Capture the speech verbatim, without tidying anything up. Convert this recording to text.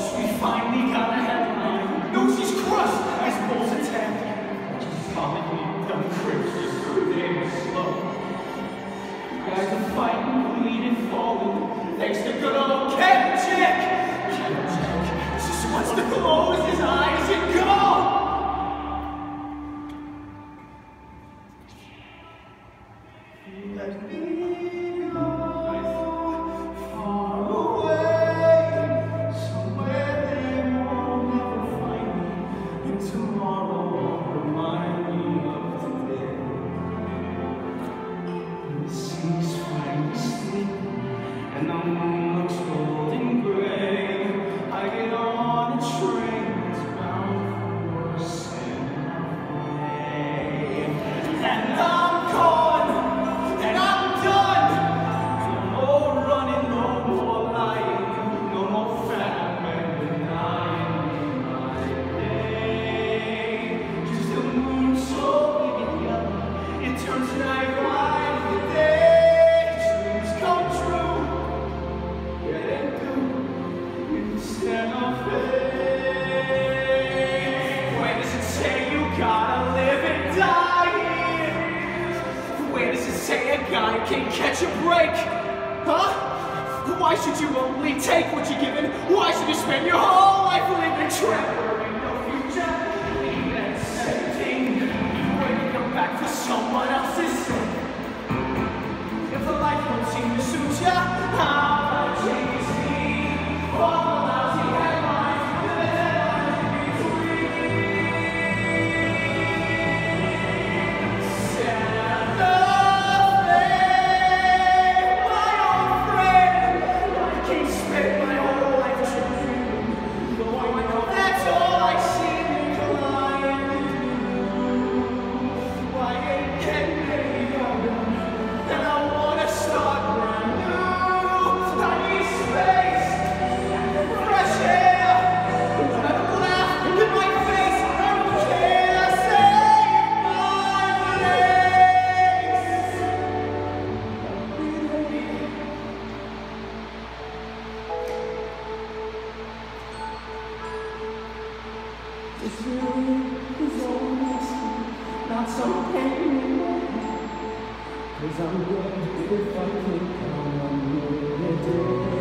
we finally got a headline. No, she's crushed as bulls attack. She's calling me dumb crips just through the air slow. You guys are fighting, bleeding, falling. Thanks to good old Captain Jack. Captain Jack just wants to close his eyes and go. Let me go far away, somewhere they won't never find me, and tomorrow won't remind me of today. And the sea's finally sleeping, and the moon looks old and gray. I get on a train that's bound for Santa Fe, and I'm gone. Guy can't catch a break, huh? Why should you only take what you're given? Why should you spend your whole life living trapped? There ain't no future. Even at seventeen, waiting to come back for someone else's sake. If the life won't seem to suit ya, how about change me? All the lousy headlines, the headlines in between. Santa. This room is always not so painful, 'cause I'm good if I can come on any day.